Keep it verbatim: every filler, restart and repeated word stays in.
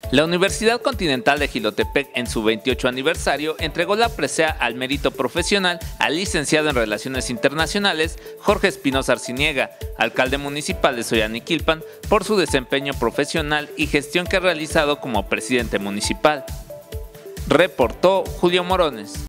La Universidad Continental de Jilotepec, en su veintiocho aniversario, entregó la presea al mérito profesional al licenciado en Relaciones Internacionales Jorge Espinosa Arciniega, alcalde municipal de Soyaniquilpan, por su desempeño profesional y gestión que ha realizado como presidente municipal. Reportó Julio Morones.